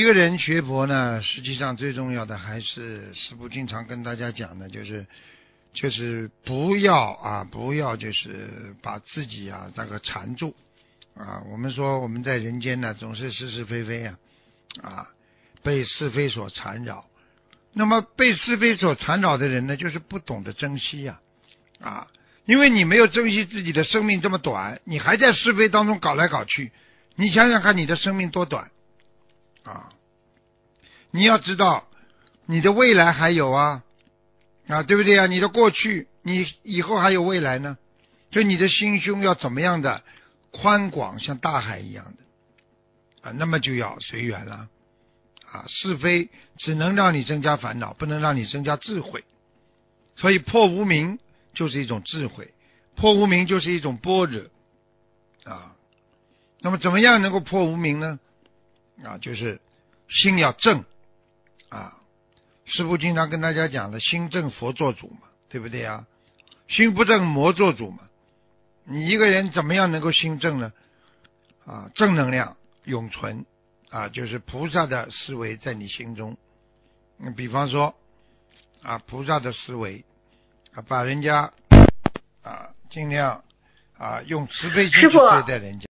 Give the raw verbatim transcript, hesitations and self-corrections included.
一个人学佛呢，实际上最重要的还是师父经常跟大家讲的，就是就是不要啊，不要就是把自己啊这个缠住啊。我们说我们在人间呢，总是是是非非啊啊，被是非所缠绕。那么被是非所缠绕的人呢，就是不懂得珍惜呀啊，因为你没有珍惜自己的生命这么短，你还在是非当中搞来搞去，你想想看你的生命多短啊！你要知道你的未来还有啊啊，对不对啊？你的过去，你以后还有未来呢，所以你的心胸要怎么样的宽广，像大海一样的啊，那么就要随缘了啊。是非只能让你增加烦恼，不能让你增加智慧。所以破无明就是一种智慧，破无明就是一种般若啊。那么怎么样能够破无明呢？啊，就是心要正啊。师父经常跟大家讲的，心正佛做主嘛，对不对啊？心不正魔做主嘛。你一个人怎么样能够心正呢？啊，正能量永存啊，就是菩萨的思维在你心中。嗯，比方说啊，菩萨的思维啊，把人家啊尽量啊用慈悲心去对待人家。